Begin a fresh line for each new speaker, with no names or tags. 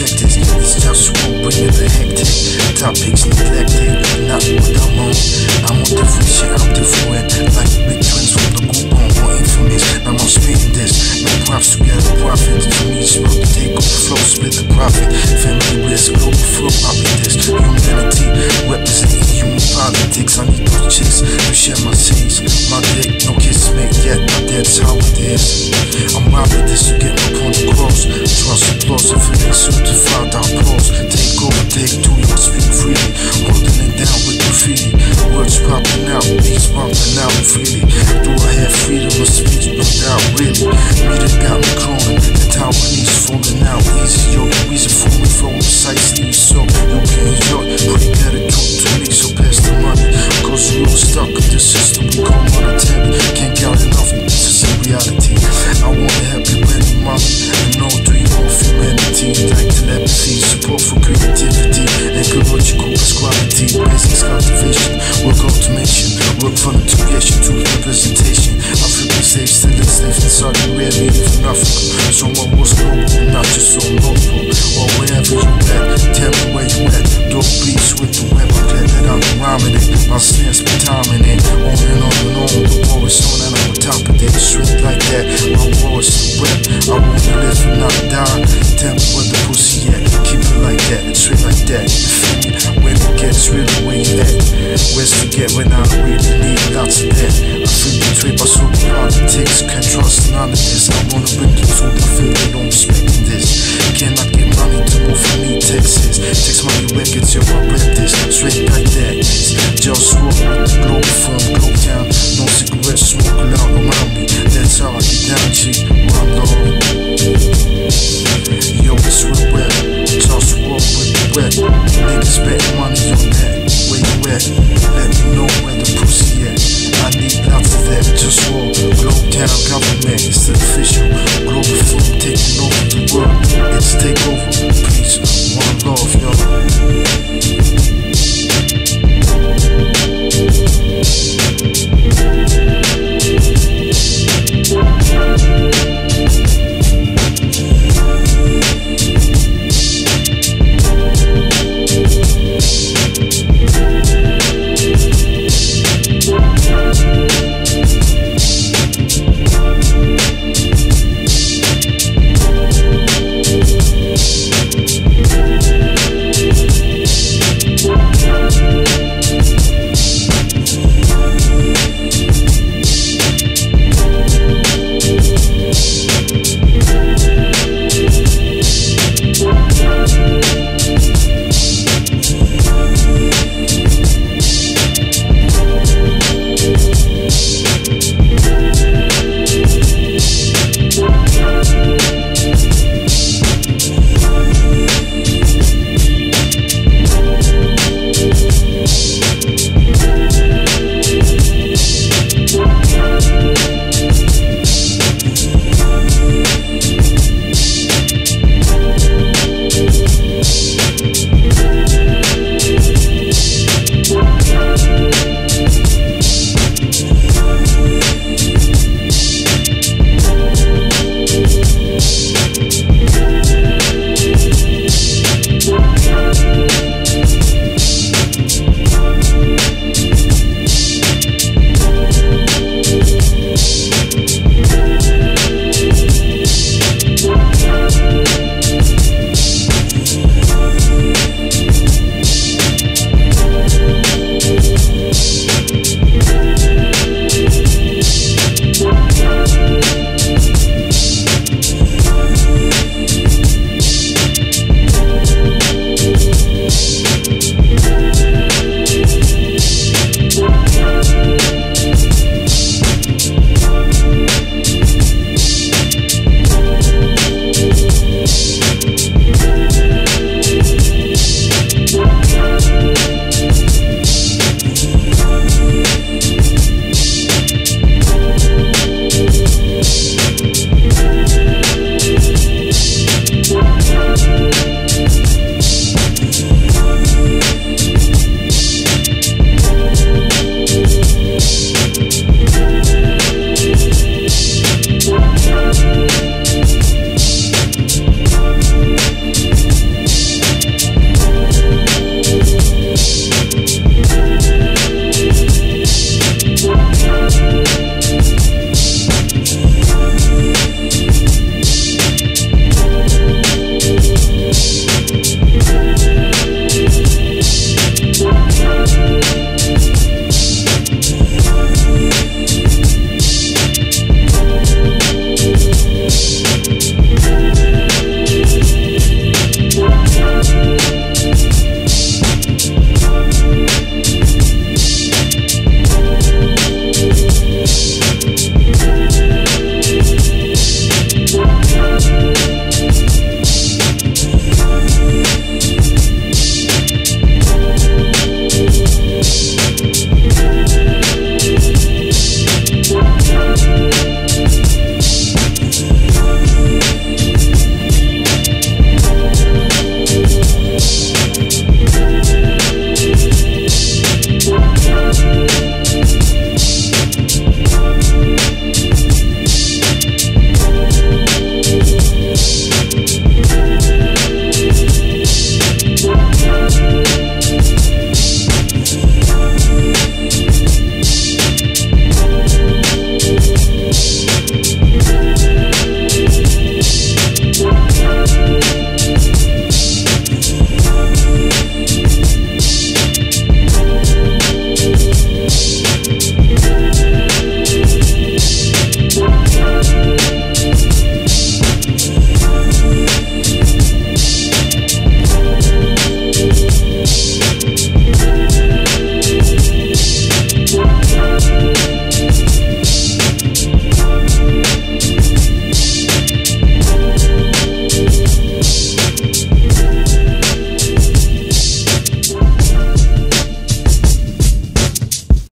check this. It's JustWar, bringing the hectic. Topics neglected, not what I'm on. I'm on different shit, I'm different. Like big twins from the group on, more infamous. Now I'm spitting this. No props together, profit. To me, it's about to take over flow, split the profit. Family risk, Globalfirm, I'll be this. Humanity, representing human politics. I need those chicks to share my scenes. My dick, no kiss made yet, but that's how it is.